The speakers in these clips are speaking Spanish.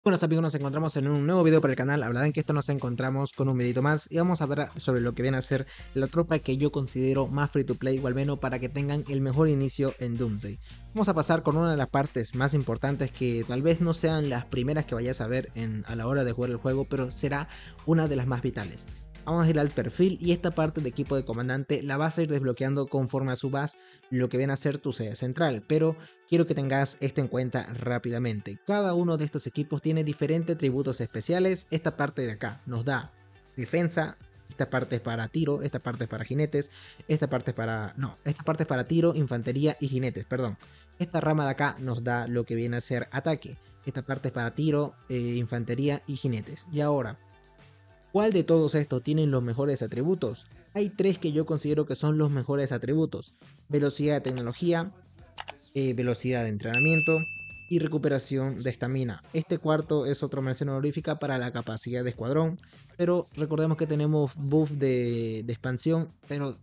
Buenas amigos, nos encontramos en un nuevo video para el canal. La verdad en que esto nos encontramos con un videito más y vamos a ver sobre lo que viene a ser la tropa que yo considero más free to play, o al menos para que tengan el mejor inicio en Doomsday. Vamos a pasar con una de las partes más importantes que tal vez no sean las primeras que vayas a ver a la hora de jugar el juego, pero será una de las más vitales. Vamos a ir al perfil y esta parte de equipo de comandante la vas a ir desbloqueando conforme subas lo que viene a ser tu sede central, pero quiero que tengas esto en cuenta rápidamente. Cada uno de estos equipos tiene diferentes atributos especiales. Esta parte de acá nos da defensa, esta parte es para tiro, esta parte es para jinetes, esta parte es para... no, esta parte es para tiro, infantería y jinetes, perdón. Esta rama de acá nos da lo que viene a ser ataque. Esta parte es para tiro, infantería y jinetes. Y ahora, ¿cuál de todos estos tienen los mejores atributos? Hay tres que yo considero que son los mejores atributos: velocidad de tecnología, velocidad de entrenamiento y recuperación de estamina. Este cuarto es otra mención honorífica para la capacidad de escuadrón, pero recordemos que tenemos buff de expansión, pero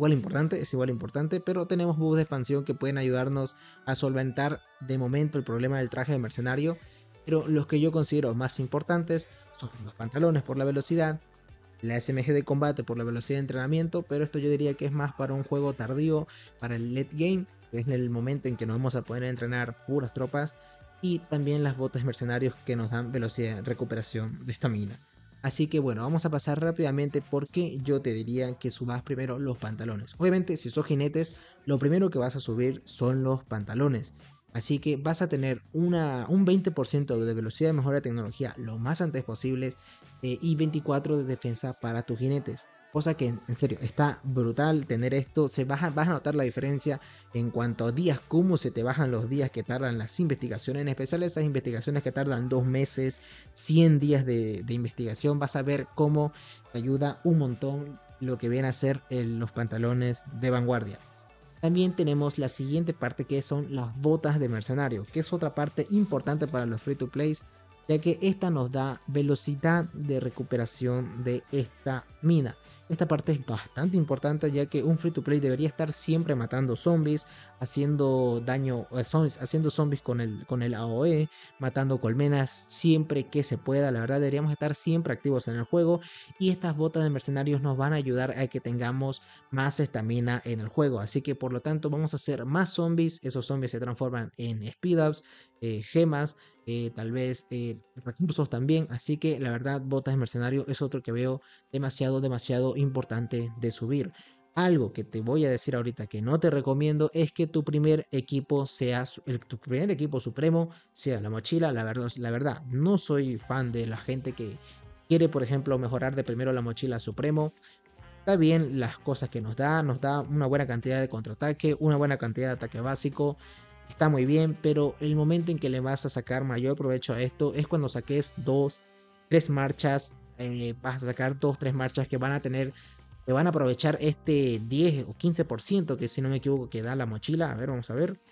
es igual importante, pero tenemos buffs de expansión que pueden ayudarnos a solventar de momento el problema del traje de mercenario, pero los que yo considero más importantes son los pantalones por la velocidad, la SMG de combate por la velocidad de entrenamiento, pero esto yo diría que es más para un juego tardío, para el late game, que es el momento en que nos vamos a poder entrenar puras tropas, y también las botas mercenarios que nos dan velocidad de recuperación de estamina. Así que bueno, vamos a pasar rápidamente porque yo te diría que subas primero los pantalones. Obviamente si sos jinetes, lo primero que vas a subir son los pantalones. Así que vas a tener un 20% de velocidad de mejora de tecnología lo más antes posible, y 24 de defensa para tus jinetes. Cosa que en serio está brutal tener esto. Vas a notar la diferencia en cuanto a días, cómo se te bajan los días que tardan las investigaciones, en especial esas investigaciones que tardan 2 meses, 100 días de investigación. Vas a ver cómo te ayuda un montón lo que viene a ser los pantalones de vanguardia. También tenemos la siguiente parte que son las botas de mercenario, que es otra parte importante para los free to play, ya que esta nos da velocidad de recuperación de esta mina. Esta parte es bastante importante, ya que un free to play debería estar siempre matando zombies, haciendo daño a zombies, haciendo zombies con el AOE, matando colmenas siempre que se pueda. La verdad deberíamos estar siempre activos en el juego, y estas botas de mercenarios nos van a ayudar a que tengamos más estamina en el juego. Así que por lo tanto vamos a hacer más zombies. Esos zombies se transforman en speed ups, gemas, tal vez recursos también. Así que la verdad, botas de mercenario es otro que veo demasiado importante de subir. Algo que te voy a decir ahorita que no te recomiendo es que tu primer equipo sea tu primer equipo supremo sea la mochila. La verdad, no soy fan de la gente que quiere, por ejemplo, mejorar de primero la mochila supremo. Está bien las cosas que nos da una buena cantidad de contraataque, una buena cantidad de ataque básico, está muy bien, pero el momento en que le vas a sacar mayor provecho a esto es cuando saques 2, 3 marchas, vas a sacar 2, 3 marchas que van a tener, que van a aprovechar este 10 o 15% que, si no me equivoco, que da la mochila. A ver, vamos a ver.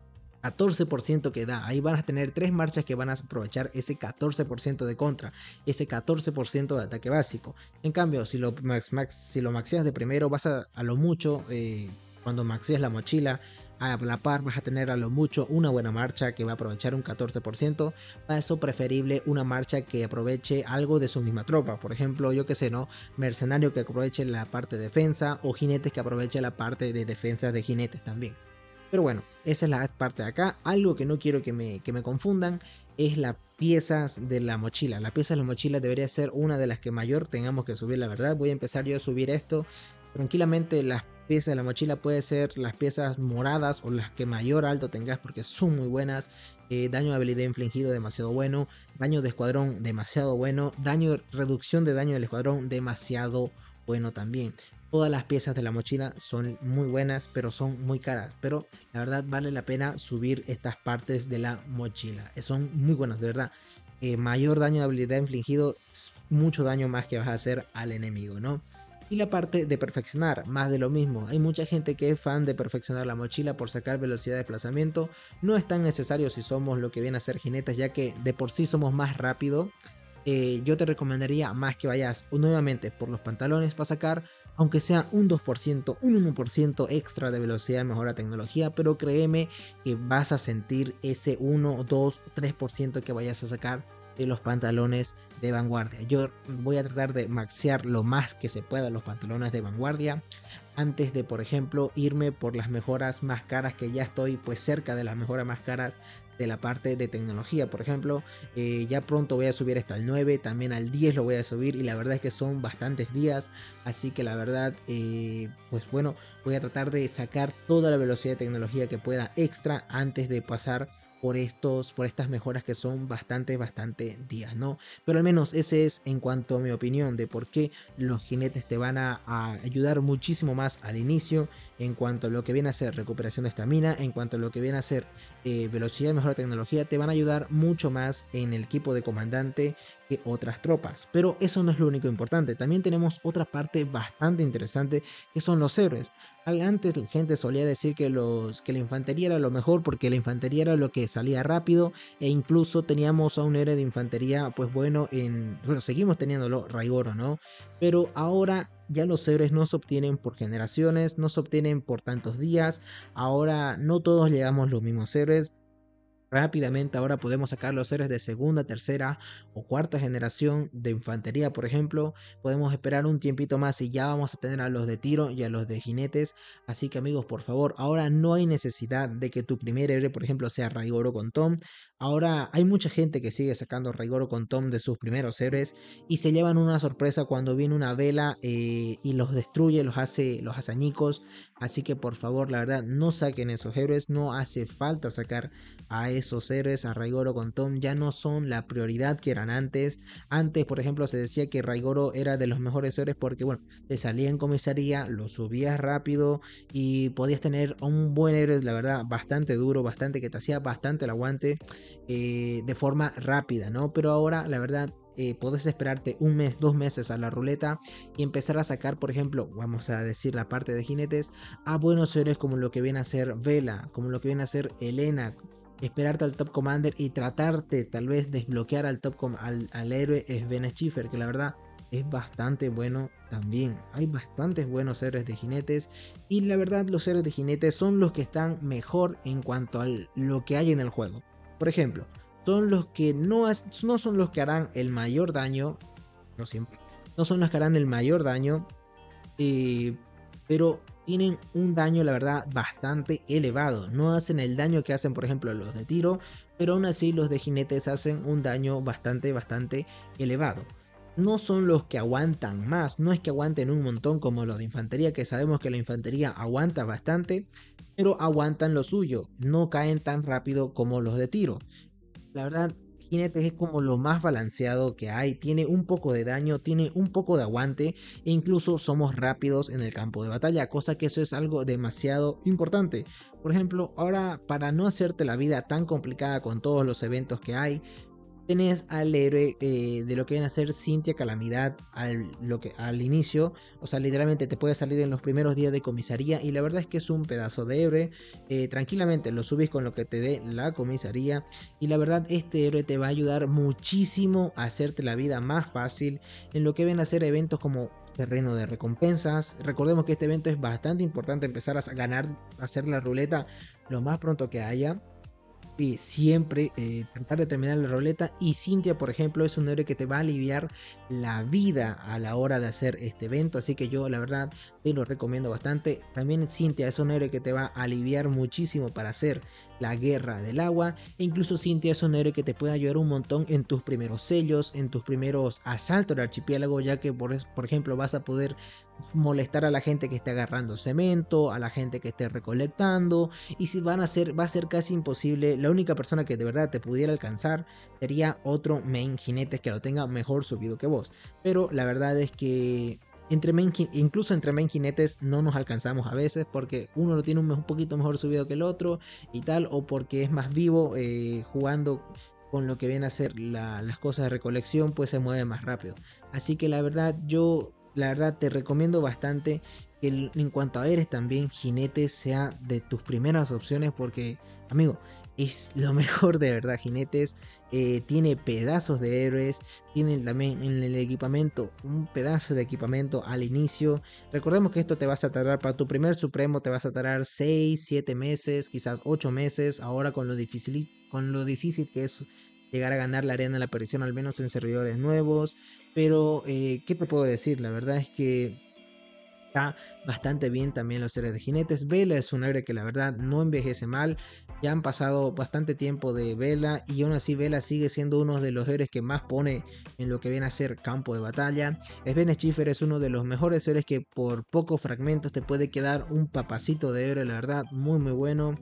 14% que da, ahí van a tener 3 marchas que van a aprovechar ese 14% de contra, ese 14% de ataque básico. En cambio, si si lo maxeas de primero, vas a lo mucho, cuando maxeas la mochila, a la par vas a tener a lo mucho una buena marcha que va a aprovechar un 14%. Para eso preferible una marcha que aproveche algo de su misma tropa, por ejemplo, yo que sé, ¿no? Mercenario que aproveche la parte de defensa, o jinetes que aproveche la parte de defensa de jinetes también. Pero bueno, esa es la parte de acá. Algo que no quiero que me confundan es las piezas de la mochila. La pieza de la mochila debería ser una de las que mayor tengamos que subir, la verdad. Voy a empezar yo a subir esto. Tranquilamente las piezas de la mochila puede ser las piezas moradas o las que mayor alto tengas, porque son muy buenas. Daño de habilidad infligido demasiado bueno. Daño de escuadrón demasiado bueno. Reducción de daño del escuadrón demasiado bueno también. Todas las piezas de la mochila son muy buenas, pero son muy caras. Pero la verdad vale la pena subir estas partes de la mochila. Son muy buenas, de verdad. Mayor daño de habilidad infligido, mucho daño más que vas a hacer al enemigo, ¿no? Y la parte de perfeccionar, más de lo mismo. Hay mucha gente que es fan de perfeccionar la mochila por sacar velocidad de desplazamiento. No es tan necesario si somos lo que viene a ser jinetes, ya que de por sí somos más rápido. Yo te recomendaría más que vayas nuevamente por los pantalones para sacar, aunque sea un 2%, un 1% extra de velocidad de mejora tecnología, pero créeme que vas a sentir ese 1, 2, 3% que vayas a sacar de los pantalones de vanguardia. Yo voy a tratar de maxear lo más que se pueda los pantalones de vanguardia antes de, por ejemplo, irme por las mejoras más caras, que ya estoy pues cerca de las mejoras más caras de la parte de tecnología. Por ejemplo, ya pronto voy a subir hasta el 9, también al 10 lo voy a subir, y la verdad es que son bastantes días, así que la verdad pues bueno, voy a tratar de sacar toda la velocidad de tecnología que pueda extra antes de pasar por estas mejoras que son bastante días, ¿no? Pero al menos ese es en cuanto a mi opinión de por qué los jinetes te van a ayudar muchísimo más al inicio, en cuanto a lo que viene a ser recuperación de estamina, en cuanto a lo que viene a ser velocidad y mejor tecnología, te van a ayudar mucho más en el equipo de comandante que otras tropas. Pero eso no es lo único importante, también tenemos otra parte bastante interesante, que son los héroes. Antes la gente solía decir que la infantería era lo mejor porque la infantería era lo que salía rápido, e incluso teníamos a un héroe de infantería pues bueno, bueno, seguimos teniéndolo, Raigoro, ¿no? Pero ahora ya los héroes no se obtienen por generaciones, no se obtienen por tantos días, ahora no todos llegamos los mismos héroes. Rápidamente ahora podemos sacar los héroes de segunda, tercera o cuarta generación de infantería, por ejemplo. Podemos esperar un tiempito más y ya vamos a tener a los de tiro y a los de jinetes. Así que amigos, por favor, ahora no hay necesidad de que tu primer héroe, por ejemplo, sea Raigoro con Tom. Ahora hay mucha gente que sigue sacando Raigoro con Tom de sus primeros héroes y se llevan una sorpresa cuando viene una vela y los destruye, los hace añicos. Así que por favor, la verdad, no saquen esos héroes, no hace falta sacar a esos héroes, a Raigoro con Tom, ya no son la prioridad que eran antes. Antes, por ejemplo, se decía que Raigoro era de los mejores héroes porque, bueno, te salía en comisaría, lo subías rápido y podías tener un buen héroe, la verdad, bastante duro, bastante que te hacía bastante el aguante de forma rápida, ¿no? Pero ahora, la verdad, podés esperarte un mes, 2 meses a la ruleta y empezar a sacar, por ejemplo, vamos a decir la parte de jinetes, a buenos héroes como lo que viene a ser Vela, como lo que viene a ser Elena. Esperarte al top commander y tratarte tal vez desbloquear al héroe Sven Schiffer, que la verdad es bastante bueno también. Hay bastantes buenos héroes de jinetes y la verdad los héroes de jinetes son los que están mejor en cuanto a lo que hay en el juego. Por ejemplo, son los que no son los que harán el mayor daño, no siempre, no son los que harán el mayor daño, eh, pero tienen un daño, la verdad, bastante elevado. No hacen el daño que hacen, por ejemplo, los de tiro, pero aún así los de jinetes hacen un daño bastante elevado. No son los que aguantan más, no es que aguanten un montón como los de infantería, que sabemos que la infantería aguanta bastante, pero aguantan lo suyo, no caen tan rápido como los de tiro. La verdad, Jinetes es como lo más balanceado que hay. Tiene un poco de daño, tiene un poco de aguante e incluso somos rápidos en el campo de batalla, cosa que eso es algo demasiado importante. Por ejemplo, ahora para no hacerte la vida tan complicada con todos los eventos que hay, tenés al héroe de lo que viene a ser Cynthia Calamidad al inicio. O sea, literalmente te puede salir en los primeros días de comisaría y la verdad es que es un pedazo de héroe. Tranquilamente lo subís con lo que te dé la comisaría y la verdad este héroe te va a ayudar muchísimo a hacerte la vida más fácil en lo que ven a ser eventos como terreno de recompensas. Recordemos que este evento es bastante importante, empezar a ganar, a hacer la ruleta lo más pronto que haya y siempre tratar de terminar la roleta. Y Cynthia, por ejemplo, es un héroe que te va a aliviar la vida a la hora de hacer este evento, así que yo la verdad te lo recomiendo bastante. También Cynthia es un héroe que te va a aliviar muchísimo para hacer la guerra del agua, e incluso Cynthia es un héroe que te puede ayudar un montón en tus primeros sellos, en tus primeros asaltos al archipiélago, ya que por ejemplo vas a poder molestar a la gente que esté agarrando cemento, a la gente que esté recolectando, y si va a ser casi imposible. La única persona que de verdad te pudiera alcanzar sería otro main jinetes que lo tenga mejor subido que vos. Pero la verdad es que incluso entre main jinetes no nos alcanzamos a veces porque uno lo tiene un poquito mejor subido que el otro y tal, o porque es más vivo jugando con lo que viene a ser las cosas de recolección, pues se mueve más rápido. Así que la verdad la verdad te recomiendo bastante que en cuanto a Eres también Jinetes sea de tus primeras opciones porque, amigo, es lo mejor de verdad. Jinetes tiene pedazos de héroes, tiene también en el equipamiento un pedazo de equipamiento al inicio. Recordemos que esto te vas a tardar para tu primer supremo, te vas a tardar 6, 7 meses, quizás 8 meses. Ahora con lo difícil que es llegar a ganar la arena de la aparición, al menos en servidores nuevos. Pero, ¿qué te puedo decir? La verdad es que está bastante bien también los héroes de jinetes. Vela es un héroe que la verdad no envejece mal. Ya han pasado bastante tiempo de Vela y aún así Vela sigue siendo uno de los héroes que más pone en lo que viene a ser campo de batalla. Sven Schiffer es uno de los mejores héroes que por pocos fragmentos te puede quedar un papacito de héroe, la verdad, muy bueno.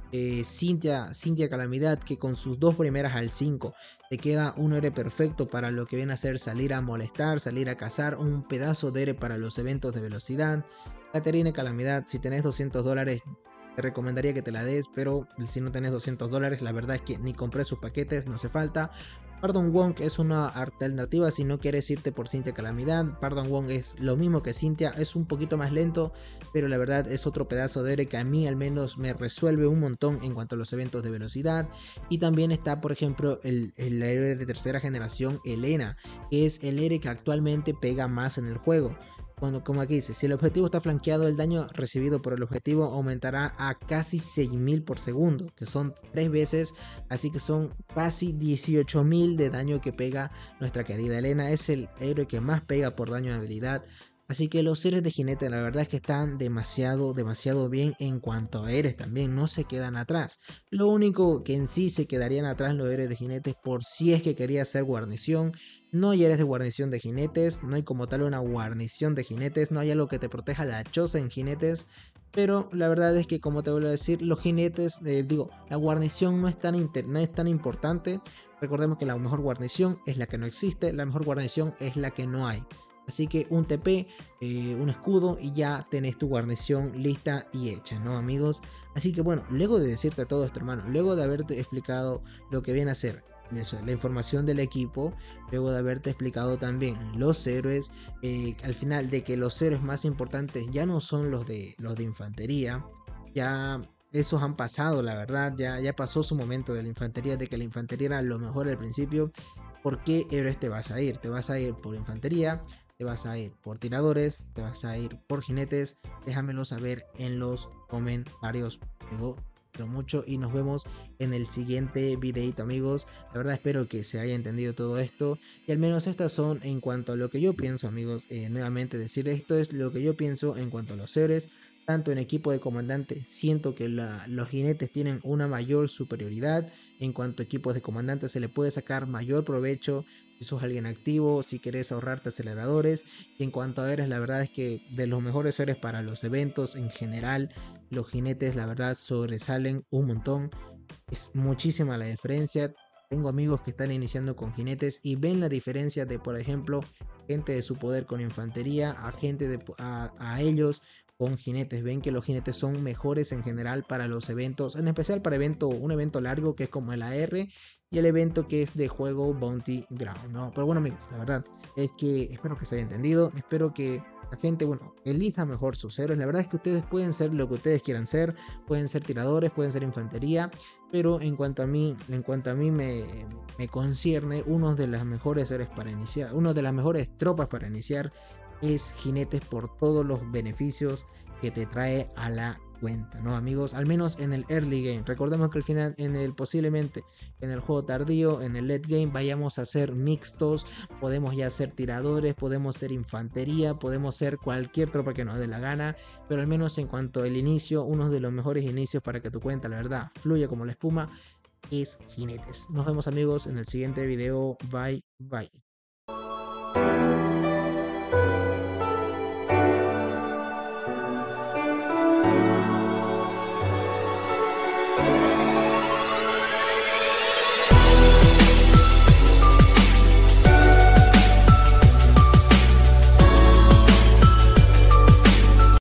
Cintia Calamidad, que con sus dos primeras al 5 te queda un héroe perfecto para lo que viene a ser salir a molestar, salir a cazar, un pedazo de héroe para los eventos de velocidad. Caterina Calamidad, si tenés $200 te recomendaría que te la des, pero si no tenés $200 la verdad es que ni compré sus paquetes, no hace falta. Pardon Wong es una alternativa si no quieres irte por Cintia Calamidad. Pardon Wong es lo mismo que Cintia, es un poquito más lento, pero la verdad es otro pedazo de héroe que a mí al menos me resuelve un montón en cuanto a los eventos de velocidad. Y también está, por ejemplo, el héroe de tercera generación, Elena, que es el héroe que actualmente pega más en el juego. Cuando, como aquí dice, si el objetivo está flanqueado, el daño recibido por el objetivo aumentará a casi 6000 por segundo, que son 3 veces, así que son casi 18.000 de daño que pega nuestra querida Elena. Es el héroe que más pega por daño de habilidad. Así que los héroes de jinete la verdad es que están demasiado bien en cuanto a héroes también, no se quedan atrás. Lo único que en sí se quedarían atrás los héroes de jinetes por si es que quería hacer guarnición. No hay héroes de guarnición de jinetes, no hay como tal una guarnición de jinetes, no hay algo que te proteja la choza en jinetes. Pero la verdad es que, como te vuelvo a decir, los jinetes, la guarnición no es tan importante. Recordemos que la mejor guarnición es la que no existe, la mejor guarnición es la que no hay. Así que un TP, un escudo y ya tenés tu guarnición lista y hecha, ¿no, amigos? Así que bueno, luego de decirte todo esto, hermano, luego de haberte explicado lo que viene a ser eso, la información del equipo, luego de haberte explicado también los héroes, al final de que los héroes más importantes ya no son los de infantería, ya esos han pasado, la verdad, ya pasó su momento de la infantería, de que la infantería era lo mejor al principio. ¿Por qué héroes te vas a ir? Te vas a ir por infantería, te vas a ir por tiradores, te vas a ir por jinetes. Déjamelo saber en los comentarios. Digo, pero mucho y nos vemos en el siguiente videito, amigos. La verdad espero que se haya entendido todo esto y al menos estas son en cuanto a lo que yo pienso, amigos. Nuevamente decir esto es lo que yo pienso en cuanto a los héroes. Tanto en equipo de comandante siento que los jinetes tienen una mayor superioridad. En cuanto a equipos de comandante se le puede sacar mayor provecho si sos alguien activo, si querés ahorrarte aceleradores. Y en cuanto a héroes, la verdad es que de los mejores héroes para los eventos en general, los jinetes la verdad sobresalen un montón. Es muchísima la diferencia. Tengo amigos que están iniciando con jinetes y ven la diferencia de, por ejemplo, gente de su poder con infantería a gente a ellos con jinetes. Ven que los jinetes son mejores en general para los eventos, en especial para un evento largo que es como el AR y el evento que es de juego Bounty Ground, ¿no? Pero bueno, amigos, la verdad es que espero que se haya entendido, espero que la gente, bueno, elija mejor sus héroes. La verdad es que ustedes pueden ser lo que ustedes quieran ser, pueden ser tiradores, pueden ser infantería, pero en cuanto a mí me concierne, uno de las mejores héroes para iniciar, una de las mejores tropas para iniciar es jinetes por todos los beneficios que te trae a la cuenta, ¿no, amigos? Al menos en el early game. Recordemos que al final, posiblemente en el juego tardío, en el late game, vayamos a ser mixtos. Podemos ya ser tiradores, podemos ser infantería, podemos ser cualquier tropa que nos dé la gana. Pero al menos en cuanto al inicio, uno de los mejores inicios para que tu cuenta, la verdad, fluya como la espuma, es jinetes. Nos vemos, amigos, en el siguiente video. Bye, bye.